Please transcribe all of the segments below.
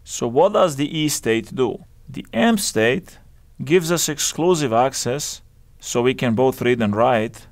So what does the E state do? The M state gives us exclusive access so we can both read and write,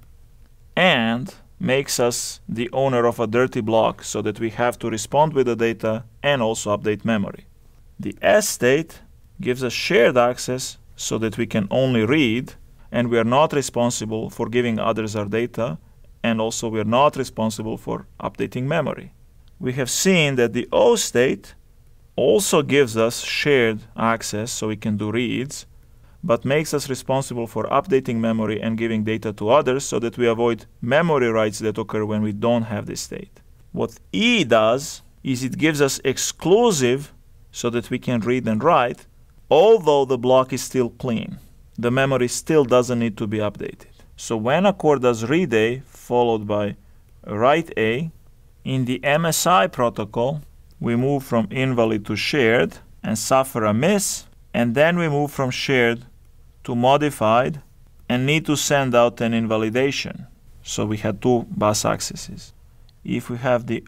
and makes us the owner of a dirty block so that we have to respond with the data and also update memory. The S state gives us shared access so that we can only read, and we are not responsible for giving others our data, and also we are not responsible for updating memory. We have seen that the O state also gives us shared access so we can do reads, but makes us responsible for updating memory and giving data to others so that we avoid memory writes that occur when we don't have this state. What E does is it gives us exclusive so that we can read and write, although the block is still clean. The memory still doesn't need to be updated. So when a core does read A followed by write A, in the MSI protocol, we move from invalid to shared and suffer a miss, and then we move from shared to modified and need to send out an invalidation. So we had two bus accesses. If we have the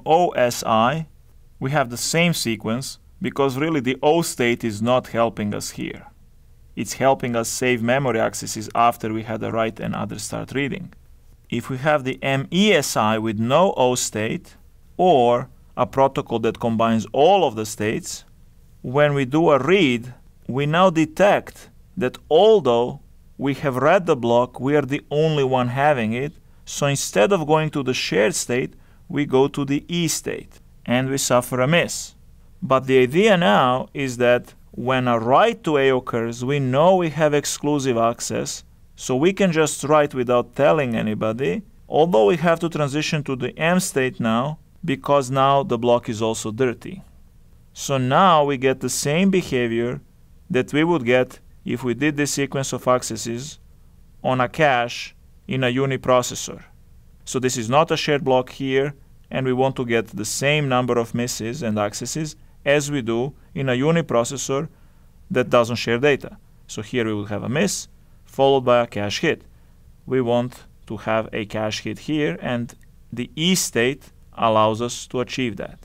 MOSI, we have the same sequence because really the O state is not helping us here. It's helping us save memory accesses after we had a write and others start reading. If we have the MESI with no O state, or a protocol that combines all of the states, when we do a read, we now detect that although we have read the block, we are the only one having it. So instead of going to the shared state, we go to the E state, and we suffer a miss. But the idea now is that when a write to A occurs, we know we have exclusive access, so we can just write without telling anybody, although we have to transition to the M state now, because now the block is also dirty. So now we get the same behavior that we would get if we did this sequence of accesses on a cache in a uniprocessor. So this is not a shared block here, and we want to get the same number of misses and accesses as we do in a uniprocessor that doesn't share data. So here we will have a miss followed by a cache hit. We want to have a cache hit here, and the E state allows us to achieve that.